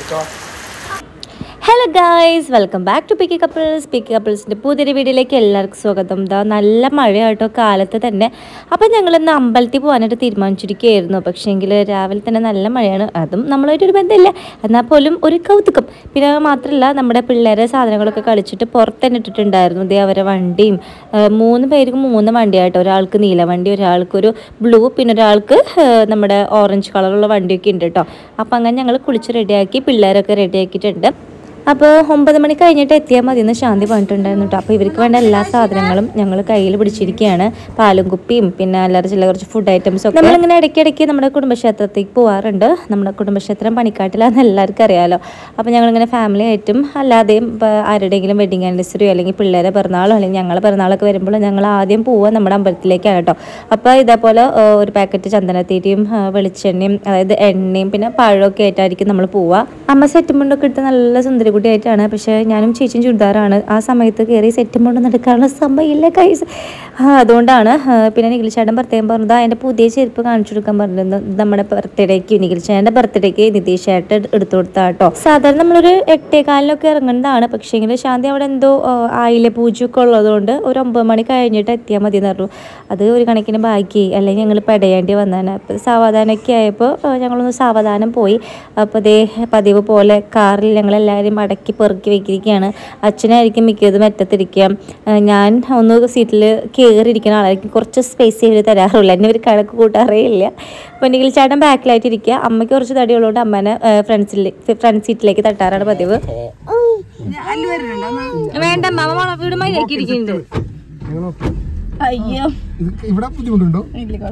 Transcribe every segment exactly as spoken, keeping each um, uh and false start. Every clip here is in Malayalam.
Hello guys, welcome back to picky couples. Picky കപ്പിൾസിൻ്റെ പുതിയൊരു വീഡിയോയിലേക്ക് എല്ലാവർക്കും സ്വാഗതം. ഇതാ നല്ല മഴയായിട്ടോ കാലത്ത് തന്നെ. അപ്പം ഞങ്ങളിന്ന് അമ്പലത്തിൽ പോകാനായിട്ട് തീരുമാനിച്ചിരിക്കുകയായിരുന്നു. പക്ഷേങ്കിൽ രാവിലെ തന്നെ നല്ല മഴയാണ്. അതും നമ്മളായിട്ടൊരു ബന്ധമില്ല, എന്നാൽ പോലും ഒരു കൗതുകം. പിന്നെ മാത്രമല്ല, നമ്മുടെ പിള്ളേരെ സാധനങ്ങളൊക്കെ കളിച്ചിട്ട് പുറത്ത് തന്നെ ഇട്ടിട്ടുണ്ടായിരുന്നു. ഇതേ അവരെ വണ്ടിയും മൂന്ന് പേർക്ക് മൂന്ന് വണ്ടിയായിട്ടോ. ഒരാൾക്ക് നീല വണ്ടി, ഒരാൾക്കൊരു ബ്ലൂ, പിന്നെ ഒരാൾക്ക് നമ്മുടെ ഓറഞ്ച് കളറുള്ള വണ്ടിയൊക്കെ ഉണ്ട് കേട്ടോ. അപ്പം അങ്ങനെ ഞങ്ങൾ കുളിച്ച് റെഡിയാക്കി പിള്ളേരൊക്കെ റെഡിയാക്കിയിട്ടുണ്ട്. അപ്പോൾ ഒമ്പത് മണി കഴിഞ്ഞിട്ട് എത്തിയാൽ മതി എന്ന് ശാന്തി പറഞ്ഞിട്ടുണ്ടായിരുന്നു കേട്ടോ. അപ്പോൾ ഇവർക്ക് വേണ്ട എല്ലാ സാധനങ്ങളും ഞങ്ങൾ കയ്യിൽ പിടിച്ചിരിക്കുകയാണ്. പാലും കുപ്പിയും പിന്നെ അല്ലാതെ ചില കുറച്ച് ഫുഡ് ഐറ്റംസും ഒക്കെ. നമ്മളിങ്ങനെ ഇടയ്ക്കിടയ്ക്ക് നമ്മുടെ കുടുംബക്ഷേത്രത്തേക്ക് പോകാറുണ്ട്. നമ്മുടെ കുടുംബക്ഷേത്രം പണിക്കാട്ടിലാന്ന് എല്ലാവർക്കും അറിയാമല്ലോ. അപ്പോൾ ഞങ്ങളിങ്ങനെ ഫാമിലി ആയിട്ടും അല്ലാതെയും ആരുടെയെങ്കിലും വെഡിങ് ആനിവേഴ്സറിയോ അല്ലെങ്കിൽ പിള്ളേരെ പിറന്നാളോ അല്ലെങ്കിൽ ഞങ്ങളെ പിറന്നാളൊക്കെ വരുമ്പോൾ ഞങ്ങൾ ആദ്യം പോവുക നമ്മുടെ അമ്പലത്തിലേക്കാണ് കേട്ടോ. അപ്പോൾ ഇതേപോലെ ഒരു പാക്കറ്റ് ചന്ദനത്തിരിയും വെളിച്ചെണ്ണയും അതായത് എണ്ണയും പിന്നെ പഴമൊക്കെ ആയിട്ടായിരിക്കും നമ്മൾ പോവുക. അമ്മ സെറ്റ് മുണ്ടൊക്കെ ഇട്ട് നല്ല സുന്ദരി കുട്ടിയായിട്ടാണ്. പക്ഷേ ഞാനും ചേച്ചിയും ചുരിദാറാണ്. ആ സമയത്ത് കയറി സെറ്റ് മുണ്ട് നടക്കാനുള്ള സമയമില്ല കൈസ്. അതുകൊണ്ടാണ്. പിന്നെ നിഖിൽചേട്ടൻ പ്രത്യേകം പറഞ്ഞത് എൻ്റെ പുതിയ ചെരുപ്പ് കാണിച്ചു കൊടുക്കാൻ പറഞ്ഞിരുന്നു. നമ്മുടെ ബർത്ത്ഡേക്ക് നിഖിൽചേട്ടൻ്റെ ബർത്ത്ഡേക്ക് നിതീഷ് ചേട്ടൻ എടുത്തു കൊടുത്താൽ കേട്ടോ. സാധാരണ നമ്മളൊരു എട്ടേകാലിനൊക്കെ ഇറങ്ങേണ്ടതാണ്. പക്ഷേങ്കിൽ ശാന്തി അവിടെ എന്തോ ആയില്ല പൂജയൊക്കെ ഉള്ളതുകൊണ്ട് ഒരു ഒമ്പത് മണി കഴിഞ്ഞിട്ട് എത്തിയാൽ മതി എന്ന് പറഞ്ഞു. അത് ഒരു കണക്കിന് ബാക്കി, അല്ലെങ്കിൽ ഞങ്ങൾ പെടയേണ്ടി വന്നതാണ്. അപ്പോൾ സാവധാനമൊക്കെ ആയപ്പോൾ ഞങ്ങളൊന്ന് സാവധാനം പോയി. അപ്പോൾ അതേ പതിവ് പോലെ കാറിൽ ഞങ്ങളെല്ലാവരും അടക്കി പെറുക്കി വെക്കിയിരിക്കുകയാണ്. അച്ഛനായിരിക്കും മിക്കതും അറ്റത്തിരിക്കുക. ഞാൻ ഒന്ന് സീറ്റിൽ കയറിയിരിക്കുന്ന ആളായിരിക്കും. കുറച്ച് സ്പേസ് ഇവർ തരാറില്ല, എന്നെ ഒരു കണക്ക് കൂട്ടാറിയില്ല. അപ്പോൾ നിഖിൽ ചേട്ടൻ ബാക്കിലായിട്ടിരിക്കുക. അമ്മയ്ക്ക് കുറച്ച് തടിയുള്ളതുകൊണ്ട് അമ്മേനെ ഫ്രണ്ട്സിൽ ഫ്രണ്ട് സീറ്റിലേക്ക് തട്ടാറാണ് പതിവ്. വേണ്ട വീട് മര്യാദക്കിരിക്കുന്നുണ്ട്. അയ്യോ ഇവിടെ ബുദ്ധിമുട്ടുണ്ടോ?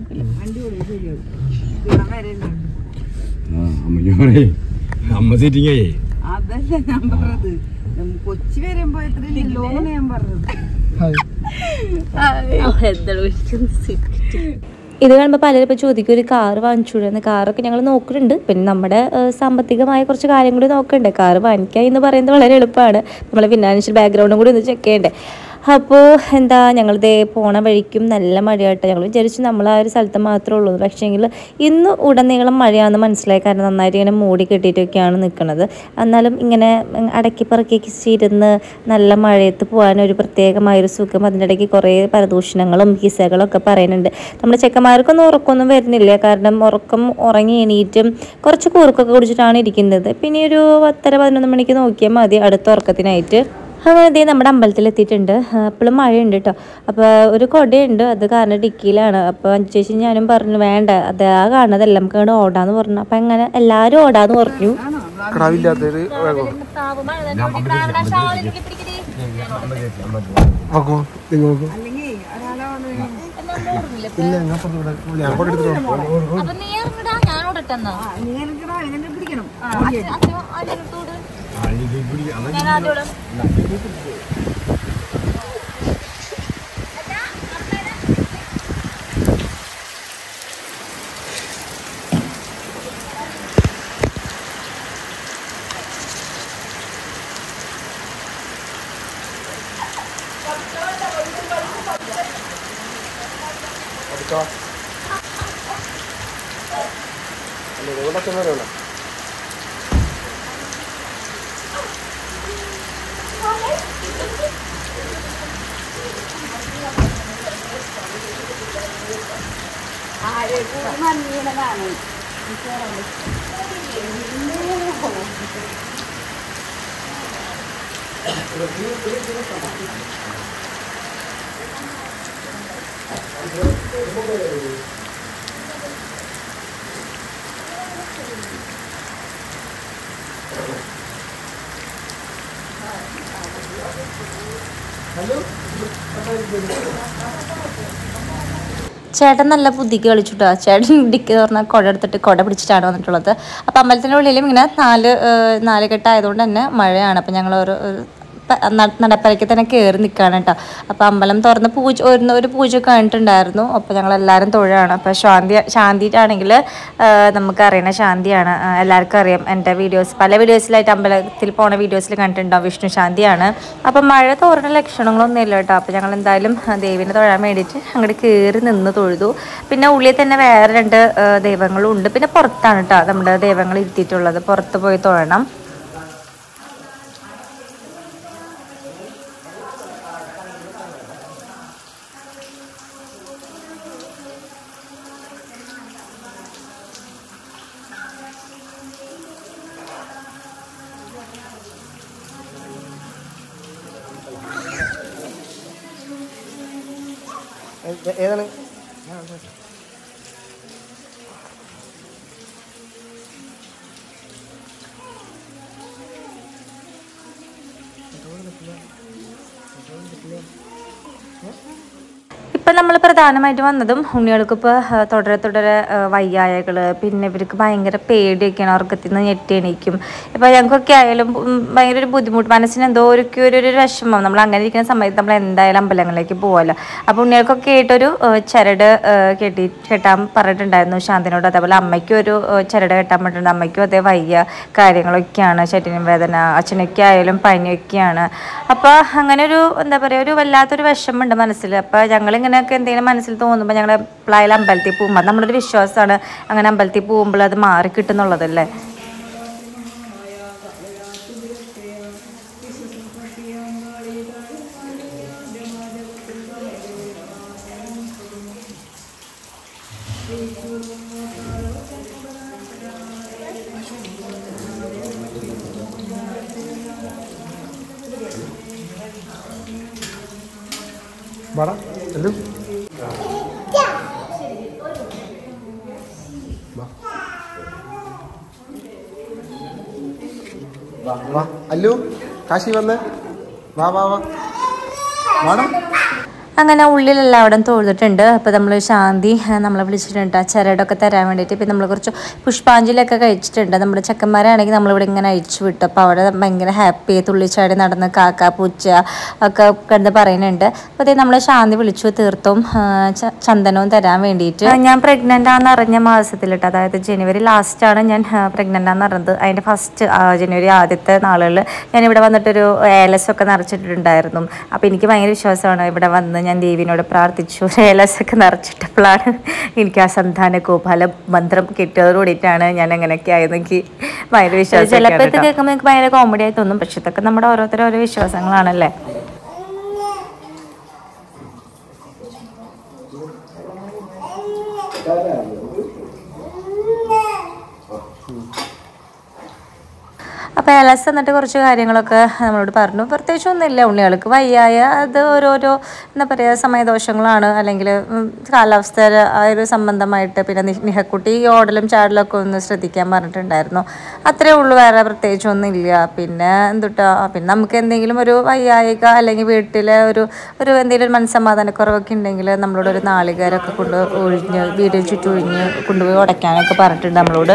അമ്മ സീറ്റിംഗ് അതല്ല ഞാൻ പറഞ്ഞത്, കൊച്ചി വരുമ്പോ എത്രയാണ് ഞാൻ പറഞ്ഞത്. ഇത് കാണുമ്പോൾ പലരും ഇപ്പോൾ ചോദിക്കും ഒരു കാറ് വാങ്ങിച്ചുകൂടുന്ന. കാറൊക്കെ ഞങ്ങൾ നോക്കുന്നുണ്ട്. പിന്നെ നമ്മുടെ സാമ്പത്തികമായ കുറച്ച് കാര്യം കൂടി നോക്കണ്ടേ. കാറ് വാങ്ങിക്കുക എന്ന് പറയുന്നത് വളരെ എളുപ്പമാണ്. നമ്മളെ ഫിനാൻഷ്യൽ ബാക്ക്ഗ്രൗണ്ടും കൂടി ഒന്ന് ചെക്ക് ചെയ്യണ്ടേ. അപ്പോൾ എന്താ ഞങ്ങളിതേ പോണ വഴിക്കും നല്ല മഴയായിട്ട് ഞങ്ങൾ വിചാരിച്ചു നമ്മൾ ആ ഒരു സ്ഥലത്ത് മാത്രമേ ഉള്ളൂ. പക്ഷേങ്കിൽ ഇന്ന് ഉടനീളം മഴയാണെന്ന് മനസ്സിലായി. കാരണം നന്നായിട്ട് ഇങ്ങനെ മൂടി കെട്ടിയിട്ടൊക്കെയാണ് നിൽക്കുന്നത്. എന്നാലും ഇങ്ങനെ അടക്കി പറക്കി ഇരുന്ന് നല്ല മഴയത്ത് പോകാൻ ഒരു പ്രത്യേകമായൊരു സുഖം. അതിൻ്റെ ഇടയ്ക്ക് കുറേ പരദൂഷണങ്ങളും കിസ്സകളും ഒക്കെ പറയുന്നുണ്ട്. നമ്മുടെ ചെക്കന്മാർക്കൊന്നും ഉറക്കമൊന്നും വരുന്നില്ല. കാരണം ഉറക്കം ഉറങ്ങി എണീറ്റും കുറച്ച് കൂർക്കൊക്കെ കുടിച്ചിട്ടാണ് ഇരിക്കുന്നത്. പിന്നെ ഒരു പത്തര പതിനൊന്ന് മണിക്ക് നോക്കിയാൽ മതി അടുത്ത ഉറക്കത്തിനായിട്ട്. അങ്ങനെ ഇതേ നമ്മുടെ അമ്പലത്തിൽ എത്തിയിട്ടുണ്ട്. അപ്പോഴും മഴയുണ്ട് കേട്ടോ. അപ്പോൾ ഒരു കൊടയുണ്ട്, അത് കാരണം ഡിക്കിയിലാണ്. അപ്പോൾ അഞ്ചു ചേച്ചി ഞാനും പറഞ്ഞു വേണ്ട, അത് ആ കാണുന്നതല്ല, നമുക്ക് അവിടെ ഓടാന്ന് പറഞ്ഞു. അപ്പം അങ്ങനെ എല്ലാവരും ഓടാന്ന് പറഞ്ഞു. ചേട്ടൻ നല്ല ബുദ്ധിക്ക് കളിച്ചിട്ടോ. ചേട്ടൻ ഡിക്കി പറഞ്ഞാൽ കുട എടുത്തിട്ട് കുട പിടിച്ചിട്ടാണ് വന്നിട്ടുള്ളത്. അപ്പോൾ അമ്പലത്തിൻ്റെ ഉള്ളിലും ഇങ്ങനെ നാല് നാല് കെട്ടായതുകൊണ്ട് തന്നെ മഴയാണ്. അപ്പോൾ ഞങ്ങൾ ഒരു നടപ്പരയ്ക്ക് തന്നെ കയറി നിൽക്കുകയാണ് കേട്ടോ. അപ്പോൾ അമ്പലം തുറന്ന് പൂജ ഒരു ഒരു പൂജ കഴിഞ്ഞിട്ടുണ്ടായിരുന്നു. അപ്പോൾ ഞങ്ങളെല്ലാവരും തൊഴുകയാണ്. അപ്പോൾ ശാന്തി ശാന്തിയാണെങ്കിൽ നമുക്കറിയണ ശാന്തിയാണ്, എല്ലാവർക്കും അറിയാം. എൻ്റെ വീഡിയോസ് പല വീഡിയോസിലായിട്ട് അമ്പലത്തിൽ പോണ വീഡിയോസിൽ കണ്ടിട്ടുണ്ടാവും. വിഷ്ണു ശാന്തിയാണ്. അപ്പം മഴ തോറുന്ന ലക്ഷണങ്ങളൊന്നും ഇല്ല കേട്ടോ. അപ്പോൾ ഞങ്ങൾ എന്തായാലും ദേവിനെ തൊഴാൻ വേണ്ടിയിട്ട് അങ്ങോട്ട് കയറി നിന്ന് തൊഴുതു. പിന്നെ ഉള്ളിൽ തന്നെ വേറെ രണ്ട് ദൈവങ്ങളും ഉണ്ട്. പിന്നെ പുറത്താണ് കേട്ടോ നമ്മുടെ ദൈവങ്ങൾ ഇരുത്തിയിട്ടുള്ളത്. പുറത്ത് പോയി തൊഴണം. ഏതാണ്? ഇപ്പം നമ്മൾ പ്രധാനമായിട്ട് വന്നതും ഉണ്ണികൾക്കിപ്പോൾ തുടരെ തുടരെ വയ്യായകൾ, പിന്നെ ഇവർക്ക് ഭയങ്കര പേടിയൊക്കെയാണ്, ഉറക്കത്തിൽ നിന്ന് ഞെട്ടി എണീക്കും. ഇപ്പോൾ ഞങ്ങൾക്കൊക്കെ ആയാലും ഭയങ്കര ഒരു ബുദ്ധിമുട്ട്, മനസ്സിന് എന്തോ ഒരു ഒരു ഒരു വിഷമം. നമ്മൾ അങ്ങനെ ഇരിക്കുന്ന സമയത്ത് നമ്മൾ എന്തായാലും അമ്പലങ്ങളിലേക്ക് പോകുമല്ലോ. അപ്പോൾ ഉണ്ണികൾക്കൊക്കെ ആയിട്ടൊരു ചരട് കെട്ടി കെട്ടാൻ പറഞ്ഞിട്ടുണ്ടായിരുന്നു ശാന്തിനോട്. അതേപോലെ അമ്മയ്ക്കും ഒരു ചരട് കെട്ടാൻ പറഞ്ഞിട്ടുണ്ട്. അമ്മയ്ക്കും അതേ വയ്യ കാര്യങ്ങളൊക്കെയാണ്, ശരീരം വേദന, അച്ഛനൊക്കെ ആയാലും പനിയൊക്കെയാണ്. അപ്പോൾ അങ്ങനെ ഒരു എന്താ പറയുക, ഒരു വല്ലാത്തൊരു വിഷമമുണ്ട് മനസ്സിൽ. അപ്പോൾ ഞങ്ങളിങ്ങനെ ഒക്കെ എന്തെങ്കിലും മനസ്സിൽ തോന്നുമ്പോൾ ഞങ്ങൾ എപ്പോഴായാലും അമ്പലത്തിൽ പോകുമ്പോൾ നമ്മളൊരു വിശ്വാസമാണ്, അങ്ങനെ അമ്പലത്തിൽ പോകുമ്പോൾ അത് മാറി കിട്ടുന്നുള്ളതല്ലേ. വാടാ അല്ലു, വാ അല്ലു, കാശി വന്ന് വാ വാ വാ വാടാ. അങ്ങനെ ഉള്ളിലെല്ലാവരും തൊഴുതിട്ടുണ്ട്. അപ്പോൾ നമ്മൾ ശാന്തി നമ്മളെ വിളിച്ചിട്ടുണ്ട് ചരടൊക്കെ തരാൻ വേണ്ടിയിട്ട്. ഇപ്പം നമ്മൾ കുറച്ച് പുഷ്പാഞ്ജലിയൊക്കെ കഴിച്ചിട്ടുണ്ട്. നമ്മുടെ ചെക്കന്മാരാണെങ്കിൽ നമ്മളിവിടെ ഇങ്ങനെ അയച്ചു വിട്ടു. അപ്പോൾ അവിടെ ഭയങ്കര ഹാപ്പി, തുള്ളിച്ചാടി നടന്ന് കാക്ക പൂച്ച ഒക്കെ കിടന്ന് പറയുന്നുണ്ട്. അപ്പോൾ അതേ നമ്മൾ ശാന്തി വിളിച്ചു, തീർത്തും ചന്ദനവും തരാൻ വേണ്ടിയിട്ട്. ഞാൻ പ്രഗ്നൻ്റ് ആണെന്ന് അറിഞ്ഞ മാസത്തിലിട്ട്, അതായത് ജനുവരി ലാസ്റ്റാണ് ഞാൻ പ്രഗ്നൻ്റ് ആണെന്ന് അറിഞ്ഞത്. അതിൻ്റെ ഫസ്റ്റ് ജനുവരി ആദ്യത്തെ നാളുകളിൽ ഞാനിവിടെ വന്നിട്ടൊരു ഏലസൊക്കെ നിറച്ചിട്ടുണ്ടായിരുന്നു. അപ്പോൾ എനിക്ക് ഭയങ്കര വിശ്വാസമാണ്, ഇവിടെ വന്ന് ഞാൻ ദേവിനോട് പ്രാർത്ഥിച്ചു, ഏലസൊക്കെ നിറച്ചിട്ടപ്പോഴാണ് എനിക്ക് ആ സന്താന ഗോപാല മന്ത്രം കിട്ടിയതോടുകൂടിയിട്ടാണ് ഞാൻ അങ്ങനെയൊക്കെ ആയത്. എനിക്ക് ഭയങ്കര വിശ്വാസം. ചിലപ്പോൾ ഇത് കേൾക്കുമ്പോൾ എനിക്ക് ഭയങ്കര കോമഡി ആയി തോന്നും, പക്ഷെ ഇതൊക്കെ നമ്മുടെ ഓരോരുത്തരും ഓരോ വിശ്വാസങ്ങളാണല്ലേ. അപ്പോൾ ഏലസ് എന്നിട്ട് കുറച്ച് കാര്യങ്ങളൊക്കെ നമ്മളോട് പറഞ്ഞു. പ്രത്യേകിച്ചൊന്നുമില്ല, ഉണ്ണികൾക്ക് വയ്യായ അത് ഓരോരോ എന്താ പറയുക സമയദോഷങ്ങളാണ്, അല്ലെങ്കിൽ കാലാവസ്ഥ ആ ഒരു സംബന്ധമായിട്ട്. പിന്നെ നിഹക്കുട്ടി ഈ ഓടലും ചാടലൊക്കെ ഒന്ന് ശ്രദ്ധിക്കാൻ പറഞ്ഞിട്ടുണ്ടായിരുന്നു. അത്രേ ഉള്ളൂ, വേറെ പ്രത്യേകിച്ചൊന്നും ഇല്ല. പിന്നെ എന്തുട്ടാ, പിന്നെ നമുക്ക് എന്തെങ്കിലും ഒരു വയ്യായിക അല്ലെങ്കിൽ വീട്ടിലെ ഒരു ഒരു എന്തെങ്കിലും ഒരു മനസ്സമാധാനക്കുറവൊക്കെ ഉണ്ടെങ്കിൽ നമ്മളോട് ഒരു നാളികേരമൊക്കെ കൊണ്ട് ഒഴിഞ്ഞ് വീടിന് ചുറ്റും ഒഴിഞ്ഞ് കൊണ്ടുപോയി ഉടയ്ക്കാനൊക്കെ പറഞ്ഞിട്ടുണ്ട് നമ്മളോട്.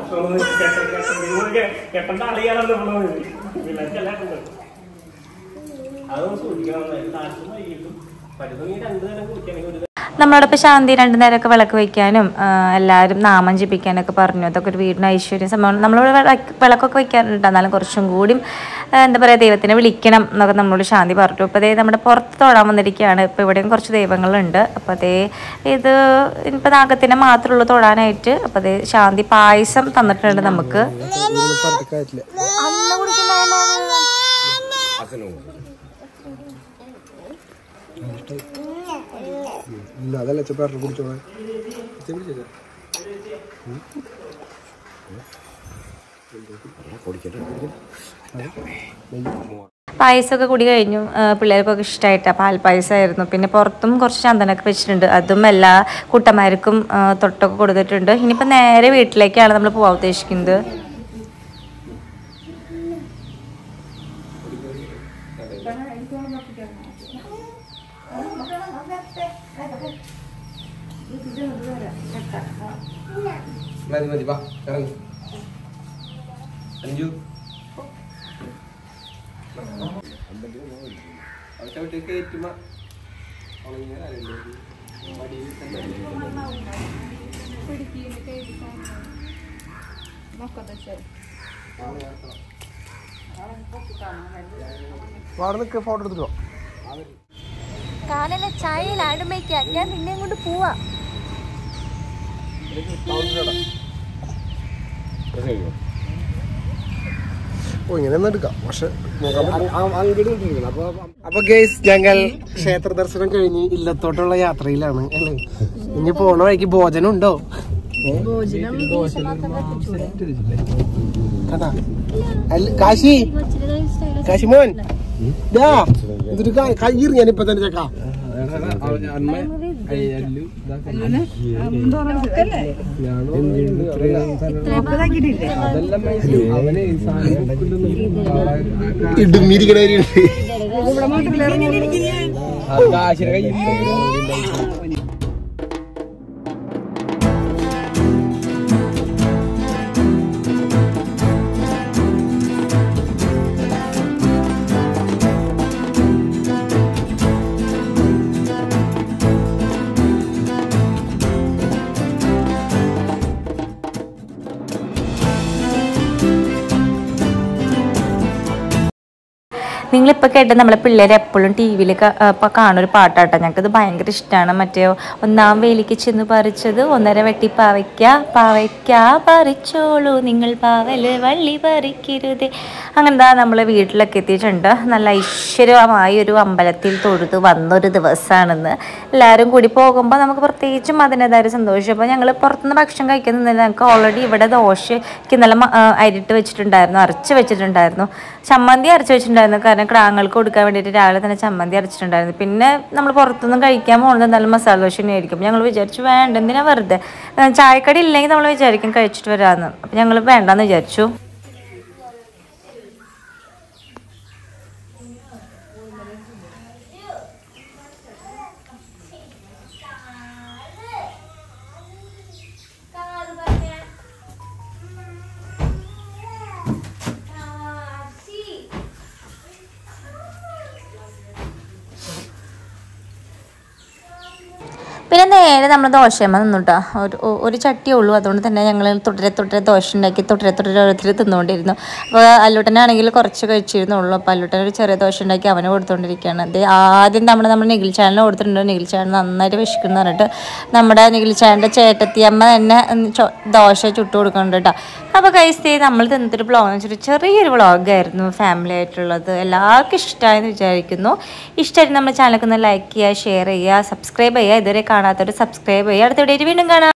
നമ്മളോടൊപ്പം ശാന്തി രണ്ടു നേരമൊക്കെ വിളക്ക് വയ്ക്കാനും എല്ലാവരും നാമം ജപിക്കാനൊക്കെ പറഞ്ഞു. അതൊക്കെ ഒരു വീടിന് ഐശ്വര്യം സംഭവം. നമ്മളിവിടെ വിളക്കൊക്കെ വയ്ക്കാറുണ്ട്, എന്നാലും കുറച്ചും കൂടി എന്താ പറയുക ദൈവത്തിനെ വിളിക്കണം എന്നൊക്കെ നമ്മളോട് ശാന്തി പറഞ്ഞു. അപ്പോൾ അതേ നമ്മുടെ പുറത്ത് തൊഴാൻ വന്നിരിക്കുകയാണ്. ഇപ്പോൾ ഇവിടെയും കുറച്ച് ദൈവങ്ങളുണ്ട്. അപ്പോൾ അതേ ഇത് ഇപ്പം നാഗത്തിനെ മാത്രമുള്ളൂ തൊഴാനായിട്ട്. അപ്പോൾ അതേ ശാന്തി പായസം തന്നിട്ടുണ്ട് നമുക്ക്. അതല്ല കുടിച്ചോ. പായസമൊക്കെ കൂടി കഴിഞ്ഞു. പിള്ളേർക്കൊക്കെ ഇഷ്ടമായിട്ടാണ് പാൽപ്പായസമായിരുന്നു. പിന്നെ പുറത്തും കുറച്ച് ചന്ദനമൊക്കെ വെച്ചിട്ടുണ്ട്, അതും എല്ലാ കൂട്ടന്മാർക്കും തൊട്ടൊക്കെ കൊടുത്തിട്ടുണ്ട്. ഇനിയിപ്പോൾ നേരെ വീട്ടിലേക്കാണ് നമ്മൾ പോകാൻ ഉദ്ദേശിക്കുന്നത്. ഫോട്ടോ എടുത്തിട്ടോ. കാലല്ല ചായയിൽ ആടുമയ്ക്ക, ഞാൻ നിന്നെ കൊണ്ട് പോവാ. ഓ ഇങ്ങനെ എടുക്കാം, പക്ഷെ അപ്പൊ ഗൈസ് ഞങ്ങൾ ക്ഷേത്ര ദർശനം കഴിഞ്ഞ് ഇല്ലത്തോട്ടുള്ള യാത്രയിലാണ് അല്ലേ. ഇനി പോണ വഴിക്ക് ഭോജനം ഉണ്ടോ? കാശി കാശിമോൻ ഇതൊരു കയ്യറി ഞാനിപ്പോ തന്നെ ചേക്കാ നിങ്ങളിപ്പോൾ കേട്ടത് നമ്മളെ പിള്ളേർ എപ്പോഴും ടി വിയിൽ ഇപ്പോൾ കാണുന്നൊരു പാട്ടാട്ടോ. ഞങ്ങൾക്കത് ഭയങ്കര ഇഷ്ടമാണ്. മറ്റേ ഒന്നാം വേലിക്ക് ചെന്ന് പറിച്ചത് ഒന്നര വെട്ടി പാവയ്ക്ക പാവയ്ക്ക പറിച്ചോളൂ നിങ്ങൾ പാവൽ വള്ളി പറിക്കരുത്. അങ്ങനെന്താ നമ്മൾ വീട്ടിലൊക്കെ എത്തിയിട്ടുണ്ട്. നല്ല ഐശ്വര്യമായ ഒരു അമ്പലത്തിൽ തൊഴുത് വന്നൊരു ദിവസമാണെന്ന്. എല്ലാവരും കൂടി പോകുമ്പോൾ നമുക്ക് പ്രത്യേകിച്ചും അതിൻ്റെതായ ഒരു സന്തോഷം. അപ്പോൾ ഞങ്ങൾ പുറത്തുനിന്ന് ഭക്ഷണം കഴിക്കുന്നില്ല. ഞങ്ങൾക്ക് ഓൾറെഡി ഇവിടെ ദോശയ്ക്ക് നല്ല അരിട്ട് വെച്ചിട്ടുണ്ടായിരുന്നു, അരച്ച് വെച്ചിട്ടുണ്ടായിരുന്നു, ചമ്മന്തി അരച്ച് വെച്ചിട്ടുണ്ടായിരുന്നു. കാരണം ക്രാങ്ങൾക്ക് കൊടുക്കാൻ വേണ്ടിയിട്ട് രാവിലെ തന്നെ ചമ്മന്തി അരച്ചിട്ടുണ്ടായിരുന്നു. പിന്നെ നമ്മൾ പുറത്തുനിന്നും കഴിക്കാൻ പോകുന്നത് എന്തായാലും മസാല ദോശ തന്നെയായിരിക്കും. ഞങ്ങൾ വിചാരിച്ചു വേണ്ട, എന്തിനാ വെറുതെ ചായക്കടി ഇല്ലെങ്കിൽ നമ്മൾ വിചാരിക്കും കഴിച്ചിട്ട് വരാമെന്ന്. അപ്പം ഞങ്ങൾ വേണ്ടെന്ന് വിചാരിച്ചു. പിന്നെ നേരെ നമ്മൾ ദോശയമ്മ നിന്നു കേട്ടോ. ഒരു ഒരു ചട്ടിയേ ഉള്ളൂ. അതുകൊണ്ട് തന്നെ ഞങ്ങൾ തുടരെ തുടരെ ദോശ ഉണ്ടാക്കി തുടരെ തുടരെ ഓരോരുത്തർ തിന്നുകൊണ്ടിരുന്നു. അപ്പോൾ അല്ലൂട്ടനാണെങ്കിൽ കുറച്ച് കഴിച്ചിരുന്നുള്ളൂ. അപ്പോൾ അല്ലൂട്ടൻ ഒരു ചെറിയ ദോശ ഉണ്ടാക്കി അവന് കൊടുത്തുകൊണ്ടിരിക്കുകയാണ്. അത് ആദ്യം നമ്മൾ നമ്മുടെ നിഖിൽ ചാനലിൽ കൊടുത്തിട്ടുണ്ട്. നിഖിൽ ചാനൽ നന്നായിട്ട് വിശക്കുന്നു പറഞ്ഞിട്ട് നമ്മുടെ നിഖിൽ ചാനലിൻ്റെ ചേട്ടത്തിയമ്മ തന്നെ ദോശ ചുട്ട് കൊടുക്കുന്നുണ്ട് കേട്ടോ. അപ്പോൾ കൈസ് നമ്മൾ തിന്നിട്ടൊരു വ്ളോഗ് എന്ന് വെച്ചിട്ട് ചെറിയൊരു വ്ളോഗായിരുന്നു ഫാമിലി ആയിട്ടുള്ളത്. എല്ലാവർക്കും ഇഷ്ടമായെന്ന് വിചാരിക്കുന്നു. ഇഷ്ടമായിട്ട് നമ്മുടെ ചാനലൊക്കെ ഒന്ന് ലൈക്ക് ചെയ്യുക, ഷെയർ ചെയ്യുക, സബ്സ്ക്രൈബ് ചെയ്യുക. ഇതുവരെ കാണാത്തവർ സബ്സ്ക്രൈബ് ചെയ്യുക. അടുത്ത വീഡിയോയിൽ വീണ്ടും കാണാം.